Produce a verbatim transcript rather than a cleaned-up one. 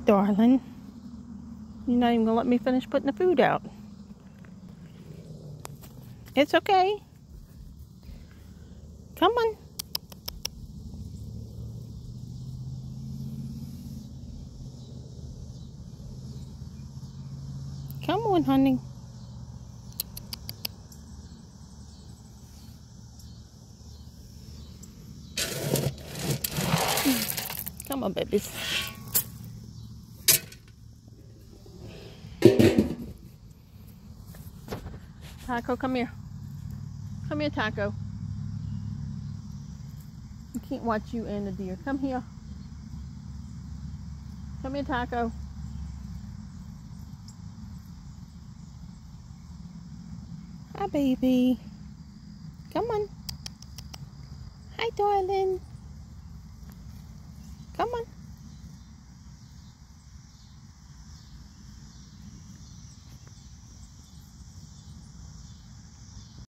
darling. You're not even gonna let me finish putting the food out. It's okay. Come on. Come on, honey. Come on, babies. Taco, come here. Come here, Taco. I can't watch you and the deer. Come here. Come here, Taco. Hi, baby. Come on. Hi, darling. Come on.